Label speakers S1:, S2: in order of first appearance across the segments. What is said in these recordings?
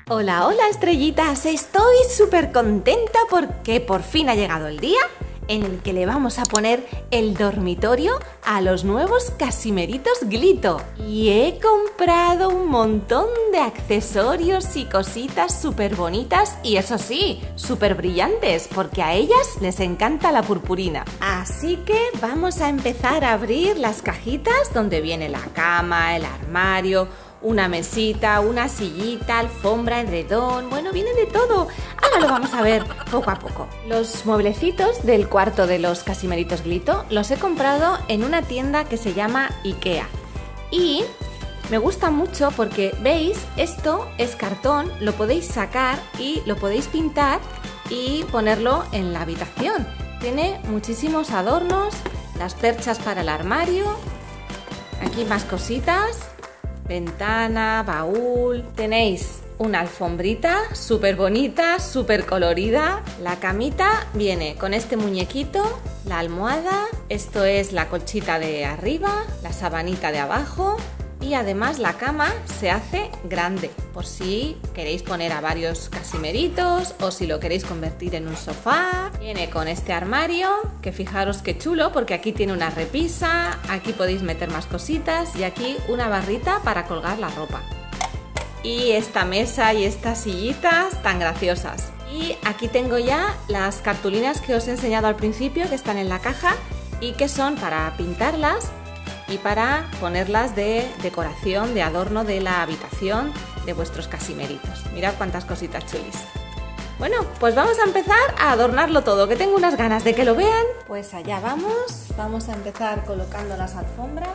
S1: Hola, hola estrellitas, estoy súper contenta porque por fin ha llegado el día en el que le vamos a poner el dormitorio a los nuevos Casimeritos Glito. Y he comprado un montón de accesorios y cositas súper bonitas y eso sí, súper brillantes porque a ellas les encanta la purpurina. Así que vamos a empezar a abrir las cajitas donde viene la cama, el armario, una mesita, una sillita, alfombra, edredón, bueno, viene de todo. Ahora lo vamos a ver poco a poco. Los mueblecitos del cuarto de los Casimeritos Glito los he comprado en una tienda que se llama IKEA. Y me gusta mucho porque, ¿veis? Esto es cartón, lo podéis sacar y lo podéis pintar y ponerlo en la habitación. Tiene muchísimos adornos, las perchas para el armario, aquí más cositas. Ventana, baúl, tenéis una alfombrita súper bonita, súper colorida. La camita viene con este muñequito, la almohada, esto es la colchita de arriba, la sabanita de abajo y además la cama se hace grande por si queréis poner a varios casimeritos o si lo queréis convertir en un sofá. Viene con este armario que fijaros qué chulo porque aquí tiene una repisa, aquí podéis meter más cositas y aquí una barrita para colgar la ropa. Y esta mesa y estas sillitas tan graciosas. Y aquí tengo ya las cartulinas que os he enseñado al principio que están en la caja y que son para pintarlas y para ponerlas de decoración, de adorno de la habitación de vuestros casimeritos. Mirad cuántas cositas chulis. Bueno, pues vamos a empezar a adornarlo todo, que tengo unas ganas de que lo vean. Pues allá vamos. Vamos a empezar colocando las alfombras.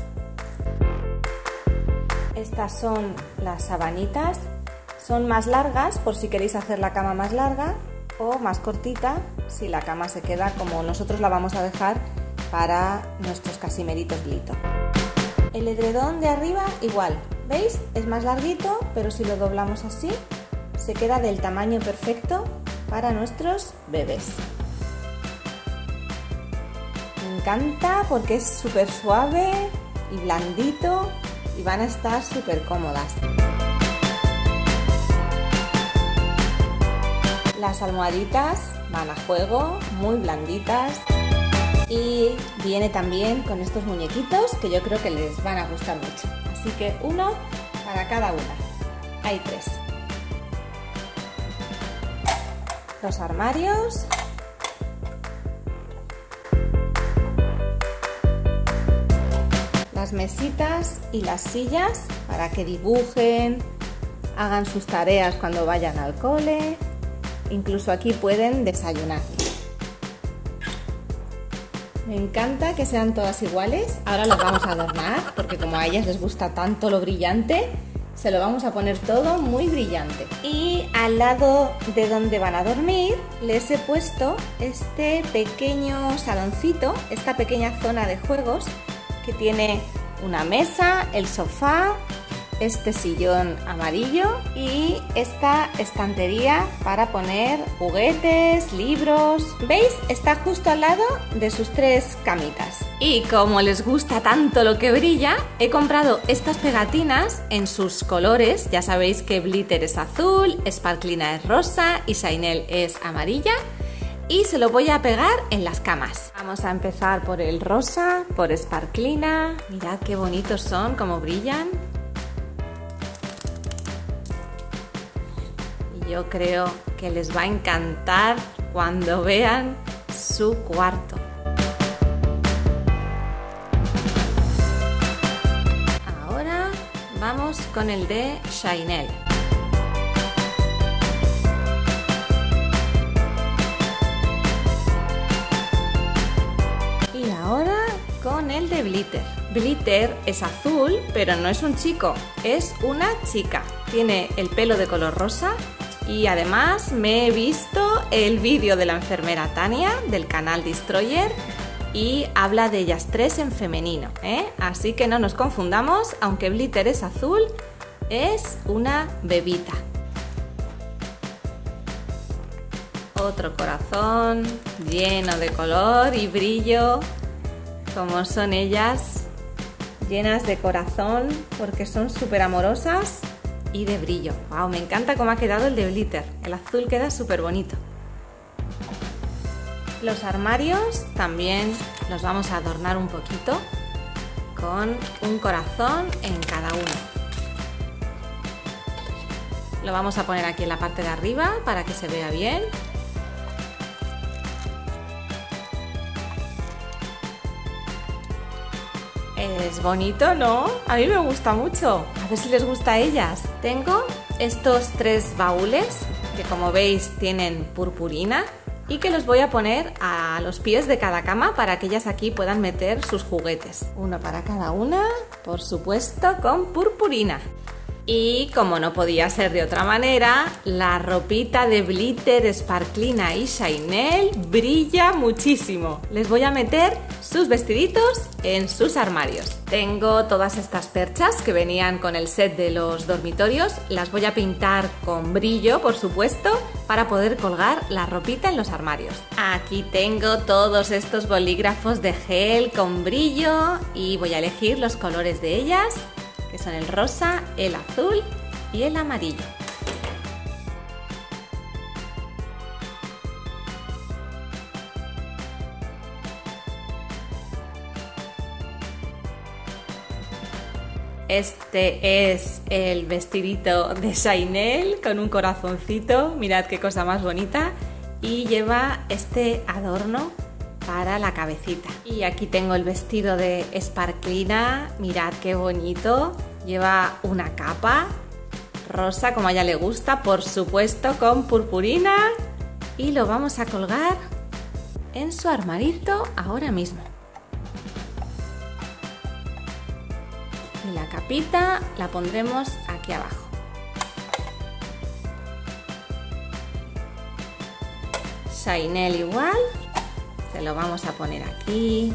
S1: Estas son las sabanitas. Son más largas por si queréis hacer la cama más larga o más cortita si la cama se queda como nosotros la vamos a dejar para nuestros Casimeritos Glito. El edredón de arriba igual, ¿veis? Es más larguito, pero si lo doblamos así, se queda del tamaño perfecto para nuestros bebés. Me encanta porque es súper suave y blandito y van a estar súper cómodas. Las almohaditas van a juego, muy blanditas. Y viene también con estos muñequitos que yo creo que les van a gustar mucho. Así que uno para cada una. Hay 3. Los armarios. Las mesitas y las sillas para que dibujen, hagan sus tareas cuando vayan al cole. Incluso aquí pueden desayunar. Me encanta que sean todas iguales. Ahora las vamos a adornar porque como a ellas les gusta tanto lo brillante, se lo vamos a poner todo muy brillante. Y al lado de donde van a dormir les he puesto este pequeño saloncito, esta pequeña zona de juegos que tiene una mesa, el sofá, este sillón amarillo y esta estantería para poner juguetes, libros. ¿Veis? Está justo al lado de sus 3 camitas. Y como les gusta tanto lo que brilla, he comprado estas pegatinas en sus colores. Ya sabéis que Blitter es azul, Sparklina es rosa y Shainel es amarilla. Y se lo voy a pegar en las camas. Vamos a empezar por el rosa, por Sparklina. Mirad qué bonitos son, cómo brillan. Yo creo que les va a encantar cuando vean su cuarto. Ahora vamos con el de Shainel. Y ahora con el de Blitter. Blitter es azul, pero no es un chico, es una chica. Tiene el pelo de color rosa. Y además me he visto el vídeo de la enfermera Tania del canal Destroyer y habla de ellas 3 en femenino, ¿eh? Así que no nos confundamos, aunque Blitter es azul, es una bebita. Otro corazón lleno de color y brillo, como son ellas, llenas de corazón porque son súper amorosas y de brillo. ¡Wow! Me encanta cómo ha quedado el de glitter. El azul queda súper bonito. Los armarios también los vamos a adornar un poquito con un corazón en cada uno. Lo vamos a poner aquí en la parte de arriba para que se vea bien. Es bonito, ¿no? A mí me gusta mucho. A ver si les gusta a ellas. Tengo estos 3 baúles que, como veis, tienen purpurina y que los voy a poner a los pies de cada cama para que ellas aquí puedan meter sus juguetes. Uno para cada una, por supuesto, con purpurina. Y como no podía ser de otra manera, la ropita de Blitter, Sparklina y Shainel brilla muchísimo. Les voy a meter sus vestiditos en sus armarios. Tengo todas estas perchas que venían con el set de los dormitorios. Las voy a pintar con brillo, por supuesto, para poder colgar la ropita en los armarios. Aquí tengo todos estos bolígrafos de gel con brillo y voy a elegir los colores de ellas, que son el rosa, el azul y el amarillo. Este es el vestidito de Shainel con un corazoncito, mirad qué cosa más bonita, y lleva este adorno para la cabecita. Y aquí tengo el vestido de Sparklina, mirad qué bonito, lleva una capa rosa como a ella le gusta, por supuesto con purpurina, y lo vamos a colgar en su armarito ahora mismo. Y la capita la pondremos aquí abajo. Shainel igual. Se lo vamos a poner aquí.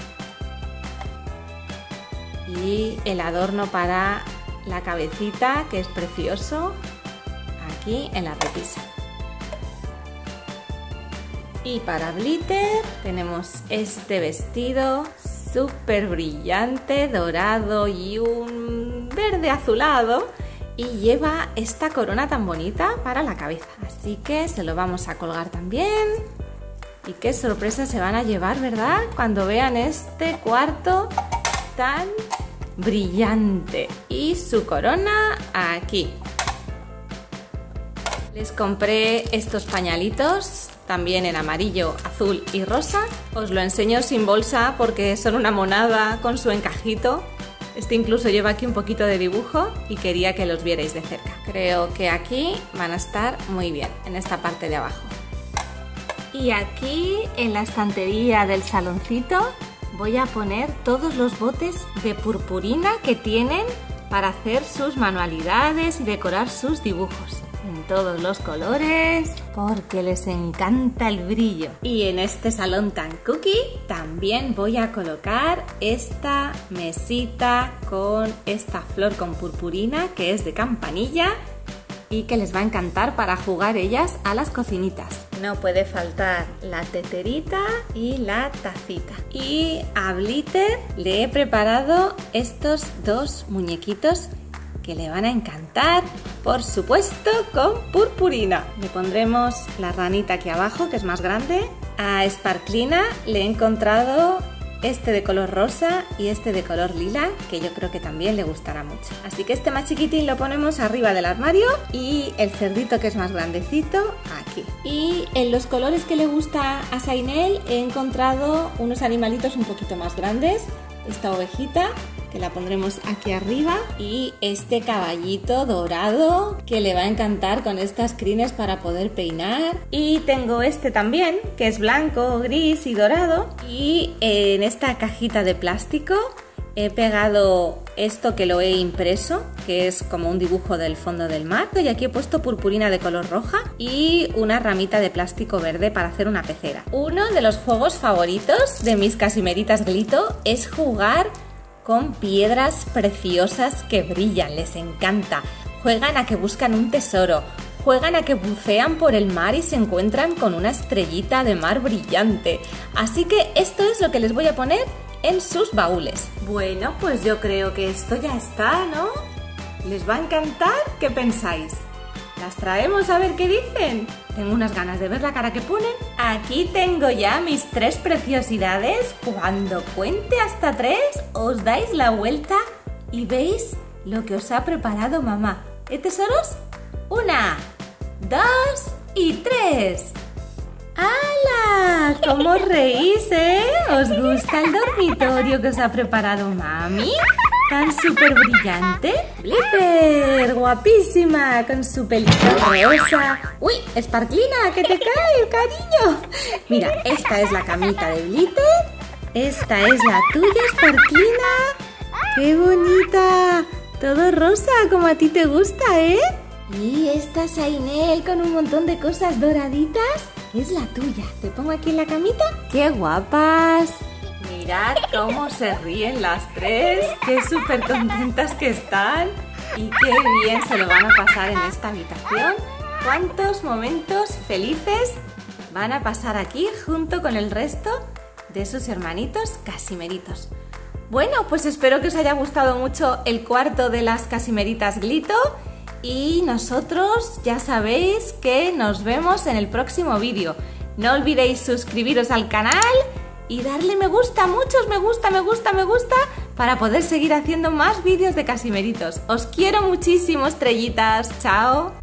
S1: Y el adorno para la cabecita, que es precioso, aquí en la repisa. Y para Blitter tenemos este vestido súper brillante, dorado y un verde azulado. Y lleva esta corona tan bonita para la cabeza. Así que se lo vamos a colgar también. Y qué sorpresa se van a llevar, ¿verdad? Cuando vean este cuarto tan brillante. Y su corona aquí. Les compré estos pañalitos, también en amarillo, azul y rosa. Os lo enseño sin bolsa porque son una monada con su encajito. Este incluso lleva aquí un poquito de dibujo y quería que los vierais de cerca. Creo que aquí van a estar muy bien, en esta parte de abajo. Y aquí en la estantería del saloncito voy a poner todos los botes de purpurina que tienen para hacer sus manualidades y decorar sus dibujos. En todos los colores, porque les encanta el brillo. Y en este salón tan cookie también voy a colocar esta mesita con esta flor con purpurina que es de campanilla y que les va a encantar para jugar ellas a las cocinitas. No puede faltar la teterita y la tacita. Y a Blitter le he preparado estos 2 muñequitos que le van a encantar, por supuesto con purpurina. Le pondremos la ranita aquí abajo, que es más grande. A Sparklina le he encontrado este de color rosa y este de color lila, que yo creo que también le gustará mucho. Así que este más chiquitín lo ponemos arriba del armario y el cerdito, que es más grandecito, aquí. Y en los colores que le gusta a Shainel he encontrado unos animalitos un poquito más grandes. Esta ovejita, que la pondremos aquí arriba, y este caballito dorado que le va a encantar con estas crines para poder peinar. Y tengo este también, que es blanco, gris y dorado, y en esta cajita de plástico he pegado esto que lo he impreso, que es como un dibujo del fondo del mar, y aquí he puesto purpurina de color roja y una ramita de plástico verde para hacer una pecera. Uno de los juegos favoritos de mis casimeritas Glito es jugar con piedras preciosas que brillan, les encanta. Juegan a que buscan un tesoro, juegan a que bucean por el mar y se encuentran con una estrellita de mar brillante. Así que esto es lo que les voy a poner en sus baúles. Bueno, pues yo creo que esto ya está, ¿no? Les va a encantar. ¿Qué pensáis? ¿Las traemos a ver qué dicen? Tengo unas ganas de ver la cara que ponen. Aquí tengo ya mis 3 preciosidades. Cuando cuente hasta 3, os dais la vuelta y veis lo que os ha preparado mamá. Tesoros? 1, 2 y 3. ¡Hala! ¿Cómo os reís, ¿Os gusta el dormitorio que os ha preparado mami? ¿Tan súper brillante? ¡Blipper! ¡Guapísima! Con su pelito rosa. ¡Uy! ¡Sparklina! ¡Que te cae, cariño! Mira, esta es la camita de Glitter. Esta es la tuya, Sparklina. ¡Qué bonita! Todo rosa, como a ti te gusta, Y esta Sainel con un montón de cosas doraditas es la tuya. ¿Te pongo aquí en la camita? ¡Qué guapas! Mirad cómo se ríen las 3, qué súper contentas que están y qué bien se lo van a pasar en esta habitación. Cuántos momentos felices van a pasar aquí junto con el resto de sus hermanitos casimeritos. Bueno, pues espero que os haya gustado mucho el cuarto de las casimeritas Glito y nosotros ya sabéis que nos vemos en el próximo vídeo. No olvidéis suscribiros al canal y darle me gusta, muchos me gusta, para poder seguir haciendo más vídeos de casimeritos. Os quiero muchísimo, estrellitas. ¡Chao!